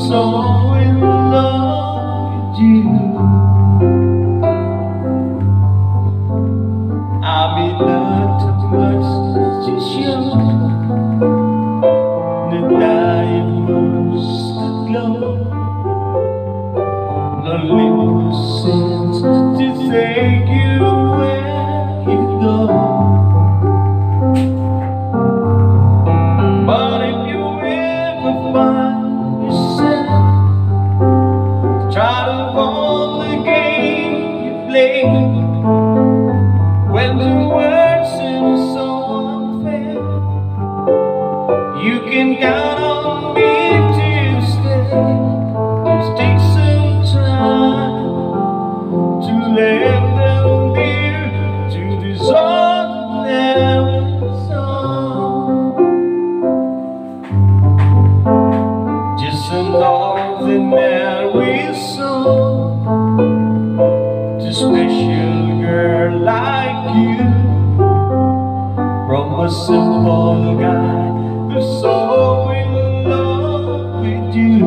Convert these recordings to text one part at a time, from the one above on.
so in love with you. I mean not too much to show the diamonds that glow. No limousines to take you where you go. But if you ever find yourself try to hold the game you play, when the world seems so unfair, you can count on me to stay. Just take some time to let them dear to this ordinary song. Just an ordinary song to a special girl like you, from a simple guy who's so in love with you.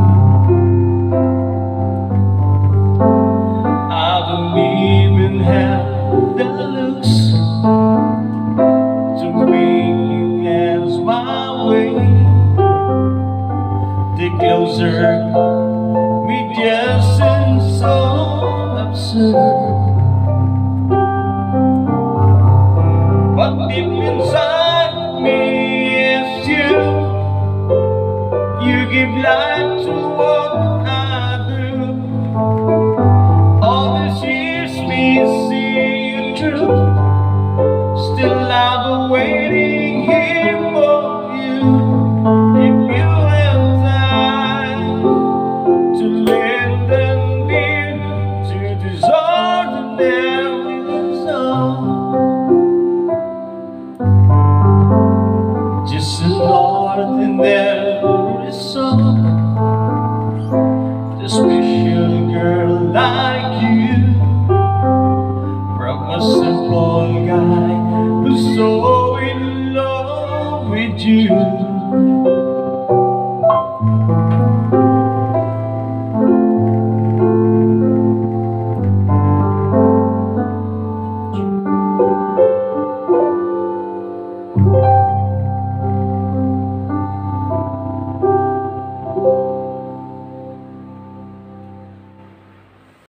I don't even have the looks to make you glance my way. The closer we just seem so absurd. But deep inside me is you. You give life to what I do. All these years we see you through.